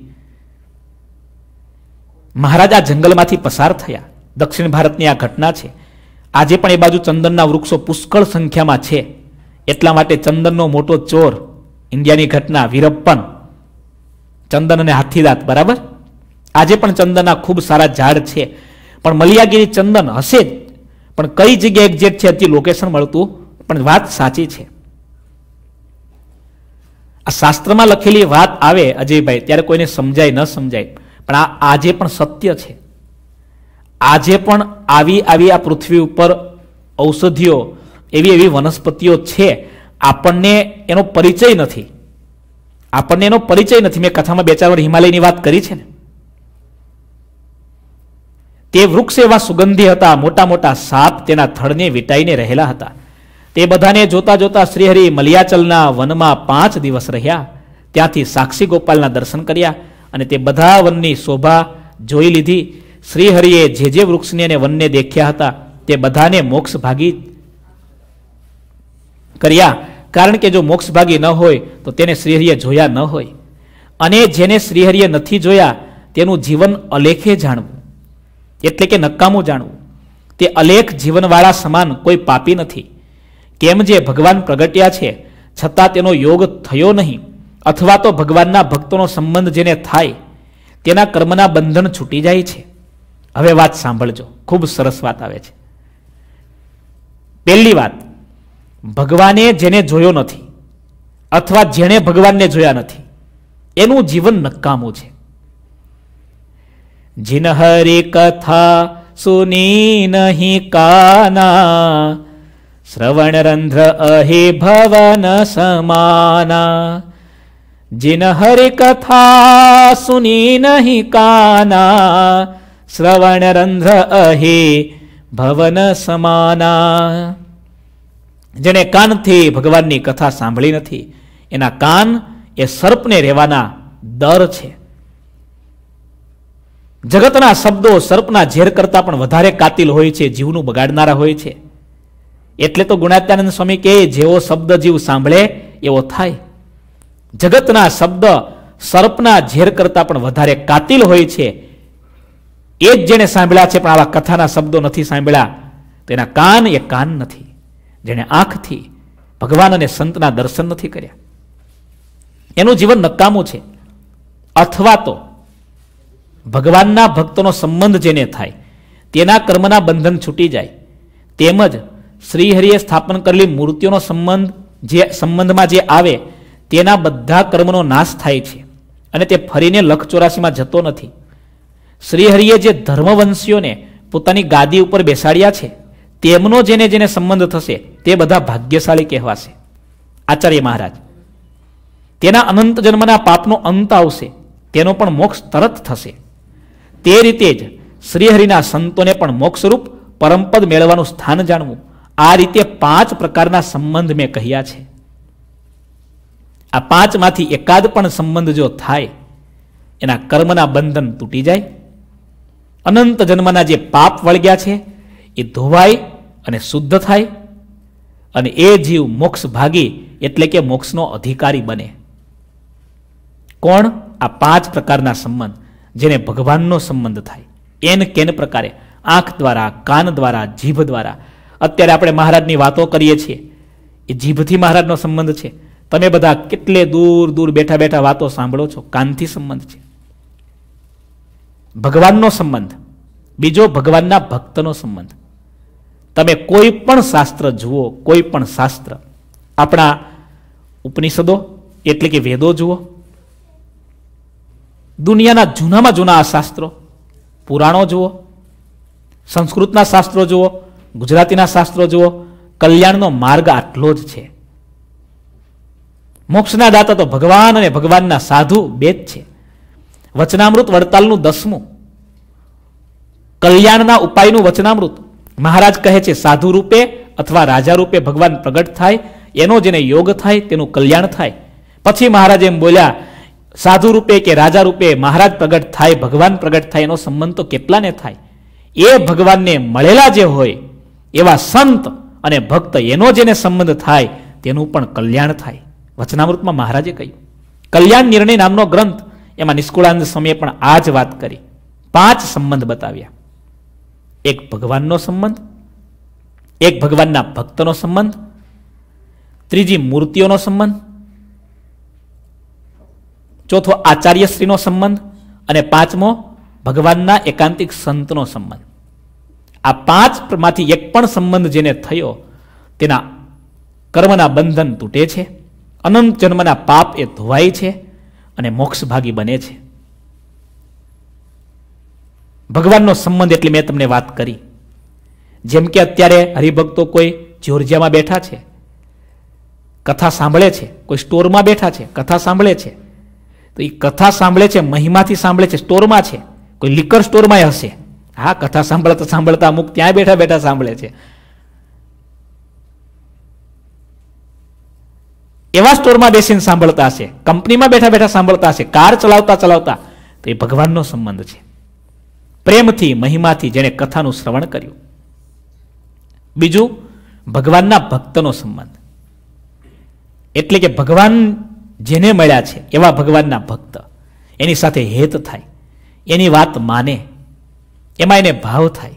મહારાજા જંગલમાંથી પસાર થયા. દક્ષિણ ભારતની આ ઘટના છે. આજે પણ એ બાજુ ચંદનના વૃક્ષો પુષ્કળ સંખ્યામાં છે. એટલા માટે ચંદનનો મોટો ચોર, ઇન્ડિયાની ઘટના, વીરપ્પન, ચંદન અને હાથીદાંત, બરાબર. આજે પણ ચંદનના ખૂબ સારા ઝાડ છે. પણ મલયાગીરી ચંદન હશે જ, પણ કઈ જગ્યાએ એક્ઝેક્ટ છે હજી લોકેશન મળતું, પણ વાત સાચી છે. આ શાસ્ત્રમાં લખેલી વાત આવે અજયભાઈ ત્યારે કોઈને સમજાય ન સમજાય, પણ આ આજે પણ સત્ય છે. આજે પણ આવી આ પૃથ્વી ઉપર ઔષધિઓ, એવી વનસ્પતિઓ છે, આપણને એનો પરિચય નથી. મેં કથામાં 2-4 વાર હિમાલયની વાત કરી છે ને. તે વૃક્ષ એવા સુગંધી હતા, મોટા મોટા સાપ તેના થડને વીંટાઈને રહેલા હતા. તે બધાને જોતા જોતા શ્રીહરિ મલયાચલના વનમાં 5 દિવસ રહ્યા. ત્યાંથી સાક્ષી ગોપાલના દર્શન કર્યા અને તે બધા વનની શોભા જોઈ લીધી. શ્રીહરિએ જે વૃક્ષને અને વનને દેખ્યા હતા તે બધાને મોક્ષભાગી કર્યા, કારણ કે જો મોક્ષભાગી ન હોય તો તેને શ્રીહરિએ જોયા ન હોય, અને જેને શ્રીહરિએ નથી જોયા તેનું જીવન અલેખે જાણવું, એટલે કે નકામું જાણવું. તે અલેખ જીવનવાળા સમાન કોઈ પાપી નથી. કેમ જે ભગવાન પ્રગટ્યા છે છતાં તેનો યોગ થયો નહીં, અથવા તો ભગવાનના ભક્તોનો સંબંધ જેને થાય તેના કર્મના બંધન છૂટી જાય છે. હવે વાત સાંભળજો, ખૂબ સરસ વાત આવે છે. પહેલી વાત, ભગવાને જેને જોયો નથી અથવા જેણે ભગવાનને જોયા નથી એનું જીવન નકામું છે. જીન હરી કથા સુની નહીં કાના, શ્રવણ રંધ્ર અહે ભવન સમાના. જીન હરી કથા સુની નહીં કાના, શ્રવણ રંધ્ર અહે ભવન સમાના. જેને કાનથી ભગવાનની કથા સાંભળી નથી એના કાન એ સર્પને રહેવાના દર છે. જગતના શબ્દો સર્પના ઝેર કરતા પણ વધારે કાતિલ હોય છે, જીવનું બગાડનારા હોય છે. એટલે તો ગુણાત્યાનંદ સ્વામી કહે, જેવો શબ્દ જીવ સાંભળે એવો થાય. જગતના શબ્દ સર્પના ઝેર કરતા પણ વધારે કાતિલ હોય છે. એ જ જેને સાંભળ્યા છે પણ આવા કથાના શબ્દો નથી સાંભળ્યા, તેના કાન એ કાન નથી. જેને આંખથી ભગવાન અને સંતના દર્શન નથી કર્યા એનું જીવન નકામું છે. અથવા તો ભગવાનના ભક્તનો સંબંધ જેને થાય તેના કર્મના બંધન છૂટી જાય. તેમજ શ્રીહરિએ સ્થાપન કરેલી મૂર્તિઓનો સંબંધમાં જે આવે તેના બધા કર્મનો નાશ થાય છે અને તે ફરીને લખ 84માં જતો નથી. શ્રીહરિએ જે ધર્મવંશીઓને પોતાની ગાદી ઉપર બેસાડ્યા છે તેમનો જેને જેને સંબંધ થશે તે બધા ભાગ્યશાળી કહેવાશે. આચાર્ય મહારાજ, તેના અનંત જન્મના પાપનો અંત આવશે, તેનો પણ મોક્ષ તરત થશે. તે રીતે જ શ્રીહરિના સંતોને પણ મોક્ષરૂપ પરમપદ મેળવવાનું સ્થાન જાણવું. આ રીતે 5 પ્રકારના સંબંધ મેં કહ્યા છે. આ 5માંથી એકાદ પણ સંબંધ જો થાય એના કર્મના બંધન તૂટી જાય, અનંત જન્મના જે પાપ વળગ્યા છે એ ધોવાય અને શુદ્ધ થાય અને એ જીવ મોક્ષ ભાગી એટલે કે મોક્ષનો અધિકારી બને. કોણ? આ 5 પ્રકારના સંબંધ જેને ભગવાનનો સંબંધ થાય. એન કેન પ્રકારે, આંખ દ્વારા, કાન દ્વારા, જીભ દ્વારા. અત્યારે આપણે મહારાજની વાતો કરીએ છીએ એ જીભથી મહારાજનો સંબંધ છે. તમે બધા કેટલે દૂર દૂર બેઠા બેઠા વાતો સાંભળો છો, કાનથી સંબંધ છે. ભગવાનનો સંબંધ, બીજો ભગવાનના ભક્તનો સંબંધ. તમે કોઈ પણ શાસ્ત્ર જુઓ, કોઈ પણ શાસ્ત્ર, આપણા ઉપનિષદો એટલે કે વેદો જુઓ, દુનિયાના જૂનામાં જૂના આ શાસ્ત્રો, પુરાણો જુઓ, સંસ્કૃતના શાસ્ત્રો જુઓ, ગુજરાતીના શાસ્ત્રો જુઓ, કલ્યાણનો માર્ગ આટલો જ છે. મોક્ષના દાતા તો ભગવાન અને ભગવાનના સાધુ બે જ છે. વચનામૃત વડતાલનું 10મું, કલ્યાણના ઉપાયનું વચનામૃત. મહારાજ કહે છે સાધુ રૂપે અથવા રાજા રૂપે ભગવાન પ્રગટ થાય, એનો જેને યોગ થાય તેનું કલ્યાણ થાય. પછી મહારાજ એમ બોલ્યા, સાધુ રૂપે કે રાજા રૂપે મહારાજ પ્રગટ થાય, ભગવાન પ્રગટ થાય, એનો સંબંધ તો કેટલાને થાય. એ ભગવાનને મળેલા જે હોય એવા સંત અને ભક્ત, એનો જેને સંબંધ થાય તેનું પણ કલ્યાણ થાય. વચનામૃતમાં મહારાજે કહ્યું. કલ્યાણ નિર્ણય નામનો ગ્રંથ, એમાં નિષ્કુળાનંદ સ્વામીએ પણ આ જ વાત કરી. 5 સંબંધ બતાવ્યા. એક ભગવાનનો સંબંધ, એક ભગવાનના ભક્તનો સંબંધ, ત્રીજી મૂર્તિઓનો સંબંધ, ચોથો આચાર્યશ્રીનો સંબંધ અને 5મો ભગવાનના એકાંતિક સંતનો સંબંધ. આ 5માંથી એક પણ સંબંધ જેને થયો તેના કર્મના બંધન તૂટે છે, અનંત જન્મના પાપ એ ધોવાય છે અને મોક્ષભાગી બને છે. ભગવાનનો સંબંધ એટલે મેં તમને વાત કરી. જેમ કે અત્યારે હરિભક્તો કોઈ જ્યોર્જિયામાં બેઠા છે, કથા સાંભળે છે, કોઈ સ્ટોરમાં બેઠા છે, કથા સાંભળે છે. તો એ કથા સાંભળે છે, મહિમાથી સાંભળે છે, સ્ટોરમાં છે, કોઈ લિકર સ્ટોરમાં હશે. હા, કથા સાંભળતા સાંભળતા અમુક ત્યાં બેઠા બેઠા સાંભળે છે. એવા સ્ટોરમાં બેસીને સાંભળતા હશે, કંપનીમાં બેઠા બેઠા સાંભળતા હશે, કાર ચલાવતા ચલાવતા. તો એ ભગવાનનો સંબંધ છે. પ્રેમથી, મહિમાથી જેણે કથાનું શ્રવણ કર્યું. બીજું, ભગવાનના ભક્તનો સંબંધ, એટલે કે ભગવાન જેને મળ્યા છે એવા ભગવાનના ભક્ત, એની સાથે હેત થાય, એની વાત માને, એમાં એને ભાવ થાય.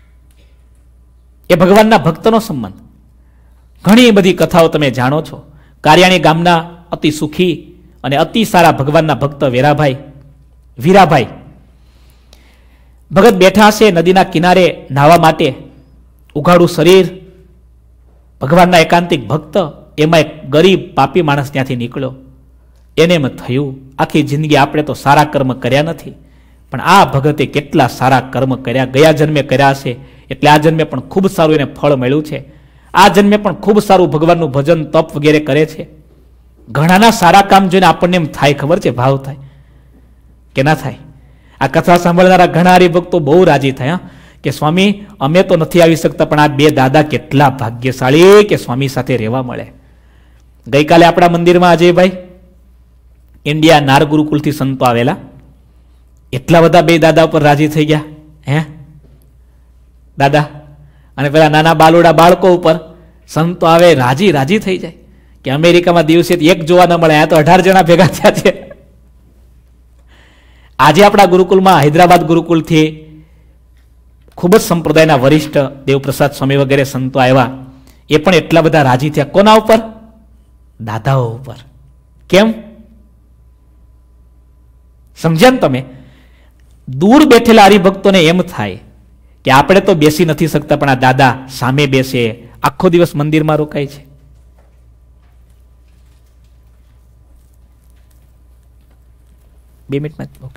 એ ભગવાનના ભક્તનો સંબંધ. ઘણી બધી કથાઓ તમે જાણો છો. કારિયાણી ગામના અતિ સુખી અને અતિ સારા ભગવાનના ભક્ત વીરાભાઈ ભગત બેઠા હશે નદીના કિનારે નાહવા માટે, ઉઘાડું શરીર, ભગવાનના એકાંતિક ભક્ત, એમાં એક ગરીબ પાપી માણસ ત્યાંથી નીકળ્યો. એને એમ થયું આખી જિંદગી આપણે તો સારા કર્મ કર્યા નથી, પણ આ ભગતે કેટલા સારા કર્મ કર્યા, ગયા જન્મે કર્યા હશે, એટલે આ જન્મે પણ ખૂબ સારું એને ફળ મળ્યું છે. આ જન્મે પણ ખૂબ સારું ભગવાનનું ભજન તપ વગેરે કરે છે. ઘણાના સારા કામ જોઈને આપણને એમ થાય, ખબર છે, ભાવ થાય કે ના થાય? આ કથા સાંભળનારા ઘણા હરિભક્તો બહુ રાજી થયા કે સ્વામી અમે તો નથી આવી શકતા, પણ આ બે દાદા કેટલા ભાગ્યશાળી કે સ્વામી સાથે રહેવા મળે. ગઈકાલે આપણા મંદિરમાં અજયભાઈ ઇન્ડિયા નાર ગુરુકુલથી સંતો આવેલા, એટલા બધા બે દાદા ઉપર રાજી થઈ ગયા. હે દાદા અને પેલા નાના બાલુડા બાળકો ઉપર સંતો આવે રાજી રાજી થઈ જાય કે અમેરિકામાં દિવસે એક જોવા ન મળે, આ તો 18 જણા ભેગા થયા છે. આજે આપણા ગુરુકુલમાં હૈદરાબાદ ગુરુકુલથી ખૂબ જ સંપ્રદાયના વરિષ્ઠ દેવપ્રસાદ સ્વામી વગેરે સંતો આવ્યા, એ પણ એટલા બધા રાજી થયા. કોના ઉપર? દાદાઓ ઉપર. કેમ સમજ્યા ને તમે? દૂર બેઠેલા હરિભક્તોને એમ થાય કે આપણે તો બેસી નથી શકતા, પણ આ દાદા સામે બેસે, આખો દિવસ મંદિરમાં રોકાય છે. બે મિનિટમાં ઓકે.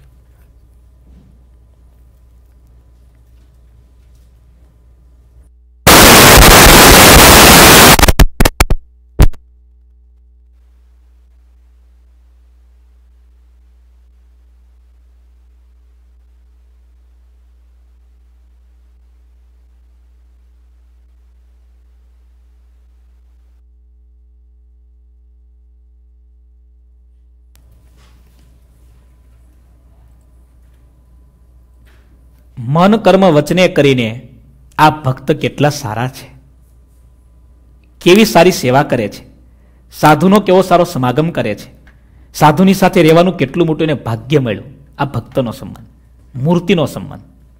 મન કર્મ વચને કરીને આ ભક્ત કેટલા સારા છે, કેવી સારી સેવા કરે છે, સાધુનો કેવો સારો સમાગમ કરે છે, સાધુની સાથે રહેવાનું કેટલું મોટું એને ભાગ્ય મળ્યું. આ ભક્તનો સંબંધ, મૂર્તિનો સંબંધ.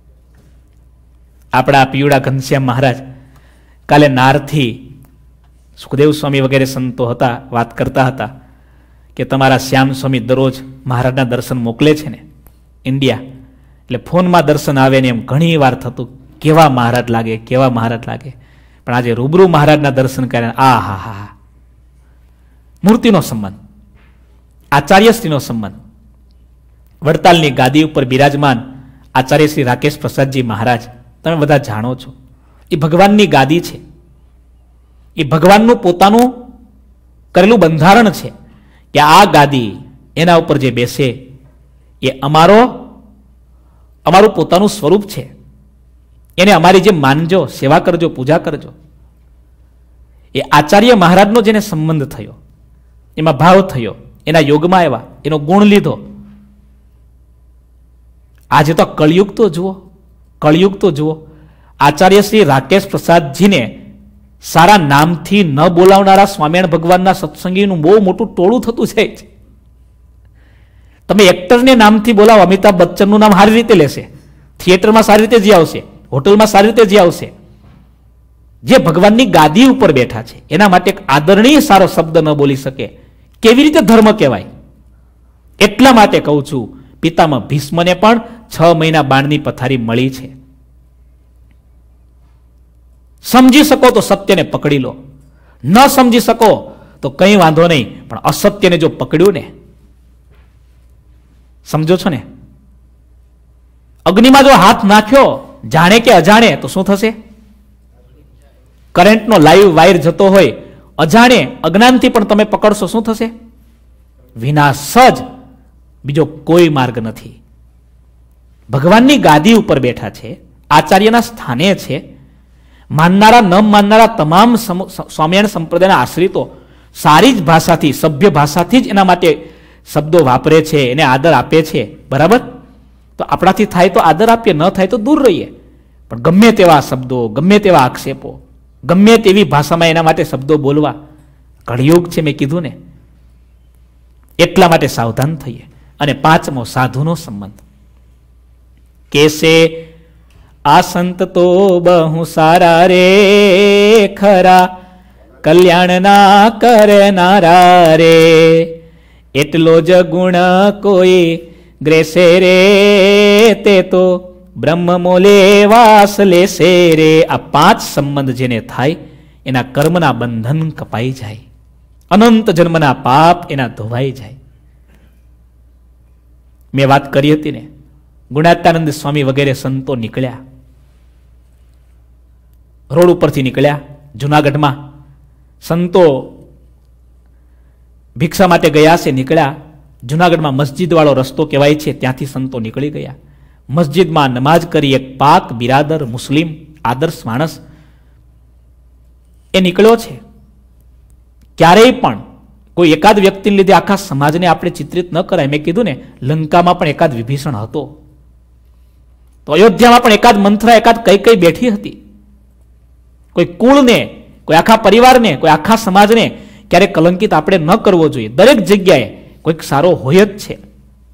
આપણા પીયુડા ઘનશ્યામ મહારાજ કાલે નારથી સુખદેવ સ્વામી વગેરે સંતો હતા, વાત કરતા હતા કે તમારા શ્યામ સ્વામી દરરોજ મહારાજના દર્શન મોકલે છે ને ઇન્ડિયા, એટલે ફોનમાં દર્શન આવે ને એમ ઘણી વાર થતું કેવા મહારાજ લાગે, કેવા મહારાજ લાગે. પણ આજે રૂબરૂ મહારાજના દર્શન કર્યા, આ હા હા, મૂર્તિનો સંબંધ, આચાર્યશ્રીનો સંબંધ. વડતાલની ગાદી ઉપર બિરાજમાન આચાર્ય શ્રી રાકેશ પ્રસાદજી મહારાજ, તમે બધા જાણો છો, એ ભગવાનની ગાદી છે, એ ભગવાનનું પોતાનું કરેલું બંધારણ છે કે આ ગાદી એના ઉપર જે બેસે એ અમારું પોતાનું સ્વરૂપ છે, એને અમારી જેમ માનજો, સેવા કરજો, પૂજા કરજો. એ આચાર્ય મહારાજનો જેને સંબંધ થયો, એમાં ભાવ થયો, એના યોગમાં આવ્યા, એનો ગુણ લીધો. આજે તો કળયુગ તો જુઓ, કળયુગ તો જુઓ. આચાર્ય શ્રી રાકેશ પ્રસાદજીને સારા નામથી ન બોલાવનારા સ્વામિનારાયણ ભગવાનના સત્સંગીનું બહુ મોટું ટોળું થતું જાય છે. તમે એક્ટરને નામથી બોલાવો, અમિતાભ બચ્ચનનું નામ સારી રીતે લેશે, થિયેટરમાં સારી રીતે જી આવશે, હોટલમાં સારી રીતે જી આવશે. જે ભગવાનની ગાદી ઉપર બેઠા છે એના માટે એક આદરણીય સારો શબ્દ ન બોલી શકે, કેવી રીતે ધર્મ કહેવાય? એટલા માટે કહું છું, પિતામહ ભીષ્મને પણ 6 મહિના બાણની પથારી મળી છે. સમજી શકો તો સત્યને પકડી લો, ન સમજી શકો તો કંઈ વાંધો નહીં, પણ અસત્યને જો પકડ્યું ને, સમજો છો ને? અગ્નિમાં જો હાથ નાખ્યો જાણે કે અજાણે તો શું થશે? કરંટનો લાઈવ વાયર જતો હોય, અજાણે અજ્ઞાનથી પણ તમે પકડશો, શું થશે? વિનાશ જ, બીજો કોઈ માર્ગ નથી. ભગવાનની ગાદી ઉપર બેઠા છે, આચાર્યના સ્થાને છે. માનનારા ન માનનારા તમામ સ્વામિનારાયણ સંપ્રદાયના આશ્રિતો સારી જ ભાષાથી, સભ્ય ભાષાથી જ એના માટે શબ્દો વાપરે છે, એને આદર આપે છે. બરાબર? તો આપણાથી થાય તો આદર આપીએ, ન થાય તો દૂર રહીએ. પણ ગમે તેવા શબ્દો, ગમે તેવા આક્ષેપો, ગમે તેવી ભાષામાં એના માટે શબ્દો બોલવા, કળયુગ છે મેં કીધું ને, એટલા માટે સાવધાન થઈએ. અને 5મો સાધુનો સંબંધ. કેસે આ સંત તો બહુ સારા રે, ખરા કલ્યાણના કરનારા રે, એટલો જ ગુણ કોઈ ગ્રેસે રે, તે તો બ્રહ્મ મોલે વાસ લેશે રે. આ 5 સંબંધ જેને થાય એના કર્મના બંધન કપાઈ જાય, અનંત જન્મના પાપ એના ધોવાઈ જાય. મેં વાત કરી હતી ને, ગુણાત્યાનંદ સ્વામી વગેરે સંતો નીકળ્યા, રોડ ઉપરથી નીકળ્યા જુનાગઢમાં. સંતો ભિક્ષા માટે ગયા છે, નીકળ્યા. જુનાગઢમાં મસ્જિદ વાળો રસ્તો કહેવાય છે, ત્યાંથી સંતો નીકળી ગયા. મસ્જિદમાં નમાઝ કરી એક પાક બિરાદર મુસ્લિમ આદર્શ માણસ એ નીકળ્યો છે. ક્યારેય પણ કોઈ એકાદ વ્યક્તિને લીધે આખા સમાજને આપણે ચિત્રિત ન કરાય. મેં કીધું ને, લંકામાં પણ એકાદ વિભીષણ હતો, તો અયોધ્યામાં પણ એકાદ મંથરા, એકાદ કઈ કઈ બેઠી હતી. કોઈ કુળને, કોઈ આખા પરિવારને, કોઈ આખા સમાજને ક્યારેક કલંકિત આપણે ન કરવો જોઈએ. દરેક જગ્યાએ કોઈક સારો હોય જ છે.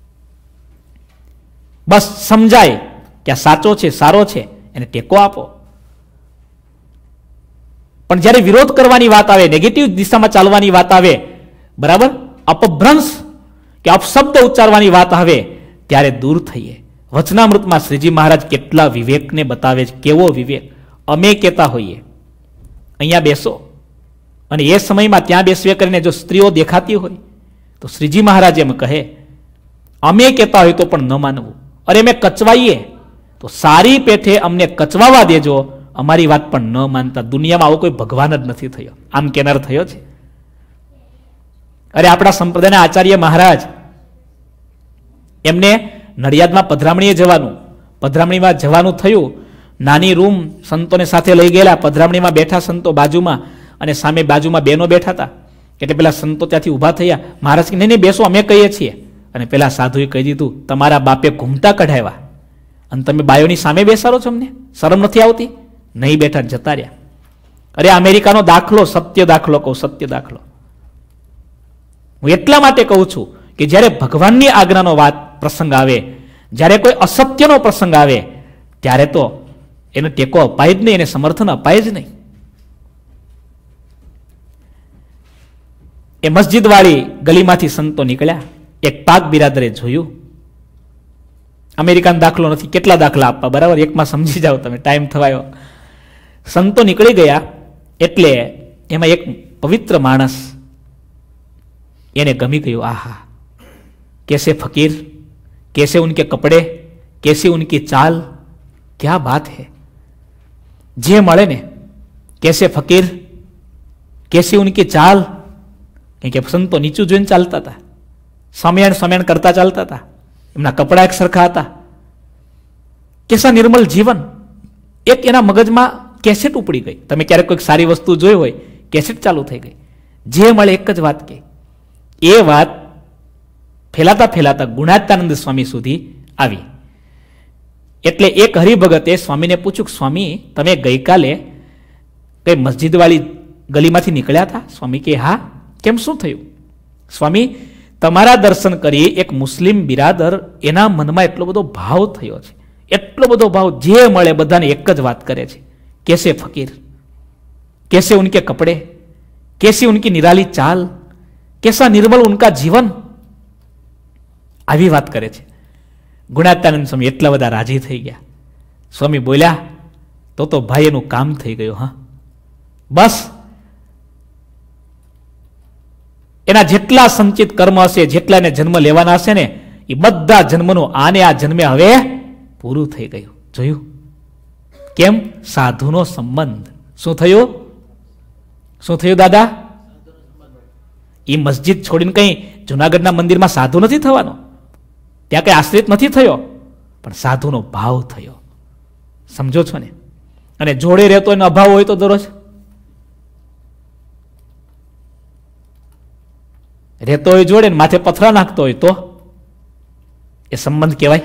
બસ સમજાય કે આ સાચો છે, સારો છે, એને ટેકો આપો. પણ જ્યારે વિરોધ કરવાની વાત આવે, નેગેટિવ દિશામાં ચાલવાની વાત આવે, બરાબર, અપભ્રંશ કે અપશબ્દ ઉચ્ચારવાની વાત આવે, ત્યારે દૂર થઈએ. વચનામૃતમાં શ્રીજી મહારાજ કેટલા વિવેકને બતાવે છે. કેવો વિવેક! અમે કહેતા હોઈએ અહીંયા બેસો, અને એ સમયમાં ત્યાં બેસવે કરીને જો સ્ત્રીઓ દેખાતી હોય તો શ્રીજી મહારાજ એમ કહે, અમે કહેતા હોય તો પણ ન માનવું. અરે અમે કચવાઈએ તો સારી પેઠે અમને કચવાવા દેજો, અમારી વાત પણ ન માનતા. દુનિયામાં આવો કોઈ ભગવાન જ નથી થયો, આમ કેનાર થયો છે. અરે આપણા સંપ્રદાયના આચાર્ય મહારાજ, એમને નડિયાદમાં પધરામણીએ જવાનું, પધરામણીમાં જવાનું થયું. નાની રૂમ સંતોને સાથે લઈ ગયેલા. પધરામણીમાં બેઠા સંતો બાજુમાં, અને સામે બાજુમાં બહેનો બેઠા હતા. એટલે પેલા સંતો ત્યાંથી ઊભા થયા. મહારાજ કે નહીં બેસો, અમે કહીએ છીએ. અને પેલા સાધુએ કહી દીધું, તમારા બાપે ઘૂમતા કઢાવ્યા અને તમે બાયોની સામે બેસાડો છો, અમને શરમ નથી આવતી? નહીં બેઠા, જતા રહ્યા. અરે અમેરિકાનો દાખલો, સત્ય દાખલો કહું, સત્ય દાખલો. હું એટલા માટે કહું છું કે જ્યારે ભગવાનની આજ્ઞાનો વાત પ્રસંગ આવે, જ્યારે કોઈ અસત્યનો પ્રસંગ આવે, ત્યારે તો એને ટેકો અપાય જ નહીં, એને સમર્થન અપાય જ નહીં. એ મસ્જિદ વાળી ગલીમાંથી સંતો નીકળ્યા. એક પાક બિરાદરે જોયું. અમેરિકાનો દાખલો નથી, કેટલા દાખલા આપવા, બરાબર, એકમાં સમજી જાઓ તમે, ટાઈમ થવાયો. સંતો નીકળી ગયા એટલે એમાં એક પવિત્ર માણસ, એને ગમી ગયું. આહા, कैसे फकीर, कैसे उनके कपड़े, कैसे उनकी चाल, क्या बात है. જે મળે ને, कैसे फकीर, कैसे उनकी चाल, કે સંતો નીચું જોઈને ચાલતા હતા, સ્વામિયાણ કરતા ચાલતા હતા, એમના કપડા એક સરખા હતા. કેસા નિર્મલ જીવન, એક એના મગજમાં કેસેટ ઉપડી ગઈ. તમે ક્યારેક કોઈક સારી વસ્તુ જોઈ હોય, કેસેટ ચાલુ થઈ ગઈ. જે મળે એક જ વાત કે, એ વાત ફેલાતા ફેલાતા ગુણાત્યાનંદ સ્વામી સુધી આવી. એટલે એક હરિભગતે સ્વામીને પૂછ્યું, સ્વામી તમે ગઈકાલે કઈ મસ્જિદ વાળી ગલીમાંથી નીકળ્યા હતા? સ્વામી કે હા. કેમ, શું થયું? સ્વામી, તમારા દર્શન કરી એક મુસ્લિમ બિરાદર, એના મનમાં એટલો બધો ભાવ થયો છે, એટલો બધો ભાવ, જે મળે બધાને એક જ વાત કરે છે, कैसे फकीर, कैसे उनके कपड़े, कैसी उनकी निराली चाल, कैसा निर्मल उनका जीवन, આવી વાત કરે છે. ગુણાત્યાનંદ સ્વામી એટલા બધા રાજી થઈ ગયા. સ્વામી બોલ્યા, તો ભાઈ એનું કામ થઈ ગયું. હા, બસ એના જેટલા સંચિત કર્મ હશે, જેટલા એને જન્મ લેવાના હશે ને, એ બધા જન્મનું આને આ જન્મે હવે પૂરું થઈ ગયું. જોયું કેમ? સાધુનો સંબંધ. શું થયું? શું થયું દાદા? એ મસ્જિદ છોડીને કઈ જુનાગઢના મંદિરમાં સાધુ નથી થવાનો, ત્યાં કઈ આશ્રિત નથી થયો, પણ સાધુનો ભાવ થયો. સમજો છો ને? અને જોડે રહેતો એનો અભાવ હોય તો દરરોજ રહેતો હોય જોડે, માથે પથરા નાખતો હોય તો એ સંબંધ કહેવાય.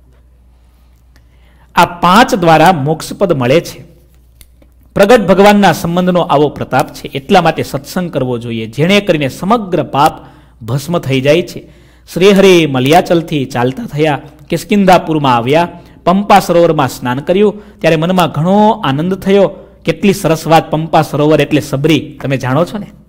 આ 5 દ્વારા મોક્ષપદ મળે છે. પ્રગટ ભગવાનના સંબંધનો આવો પ્રતાપ છે. એટલા માટે સત્સંગ કરવો જોઈએ, જેણે કરીને સમગ્ર પાપ ભસ્મ થઈ જાય છે. શ્રીહરિ મલિયાચલથી ચાલતા થયા, કિષ્કિંધાપુરમાં આવ્યા, પંપા સરોવરમાં સ્નાન કર્યું, ત્યારે મનમાં ઘણો આનંદ થયો. કેટલી સરસ વાત! પંપા સરોવર એટલે સબરી, તમે જાણો છો ને.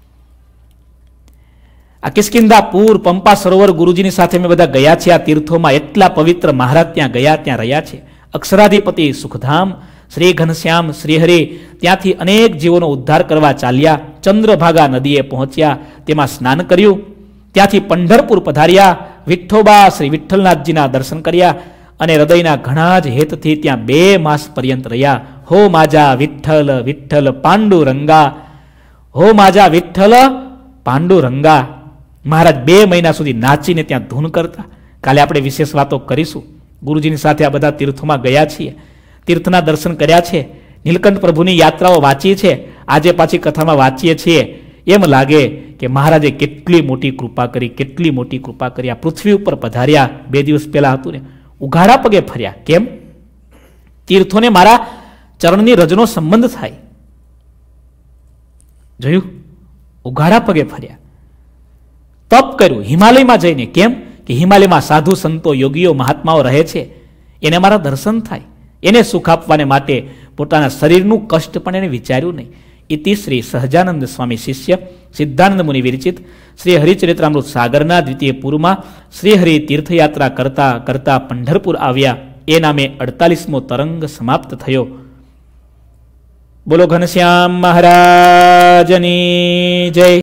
આ કિષ્કિંધાપુર, પંપા સરોવર, ગુરુજીની સાથે મેં બધા ગયા છે આ તીર્થોમાં. એટલા પવિત્ર, મહારાજ ત્યાં ગયા, ત્યાં રહ્યા છે. અક્ષરાધિપતિ સુખધામ શ્રી ઘનશ્યામ શ્રીહરિ ત્યાંથી અનેક જીવોનો ઉદ્ધાર કરવા ચાલ્યા. ચંદ્રભાગા નદીએ પહોંચ્યા, તેમાં સ્નાન કર્યું. ત્યાંથી પંઢરપુર પધાર્યા. વિઠ્ઠોબા શ્રી વિઠ્ઠલનાથજીના દર્શન કર્યા અને હૃદયના ઘણા જ હેતથી ત્યાં 2 માસ પર્યંત રહ્યા. હો માજા વિઠ્ઠલ વિઠ્ઠલ પાંડુરંગા, હો માજા વિઠ્ઠલ પાંડુરંગા. મહારાજ 2 મહિના સુધી નાચીને ત્યાં ધૂન કરતા. કાલે આપણે વિશેષ વાતો કરીશું. ગુરુજીની સાથે આ બધા તીર્થોમાં ગયા છીએ, તીર્થના દર્શન કર્યા છે, નીલકંઠ પ્રભુની યાત્રાઓ વાંચી છે, આજે પાછી કથામાં વાંચીએ છીએ. એમ લાગે કે મહારાજે કેટલી મોટી કૃપા કરી, કેટલી મોટી કૃપા કરી. આ પૃથ્વી ઉપર પધાર્યા 2 દિવસ પહેલા હતું ને, ઉઘાડા પગે ફર્યા. કેમ? તીર્થોને મારા ચરણની રજનો સંબંધ થાય. જોયું? ઉઘાડા પગે ફર્યા. તપ કર્યું હિમાલયમાં જઈને. કેમ? કે હિમાલયમાં સાધુ સંતો યોગીઓ મહાત્માઓ રહે છે, એને મારા દર્શન થાય, એને સુખ આપવાને માટે પોતાના શરીરનું કષ્ટ પણ એને વિચાર્યું નહીં. ઇતિ શ્રી સહજાનંદ સ્વામી શિષ્ય સિદ્ધાનંદ મુનિ વિરચિત શ્રી હરિચરિત્રામૃત સાગરના દ્વિતીય પૂરમાં શ્રીહરિ તીર્થયાત્રા કરતા કરતા પંઢરપુર આવ્યા. એ નામે 48મો તરંગ સમાપ્ત થયો. બોલો ઘનશ્યામ મહારાજની જય.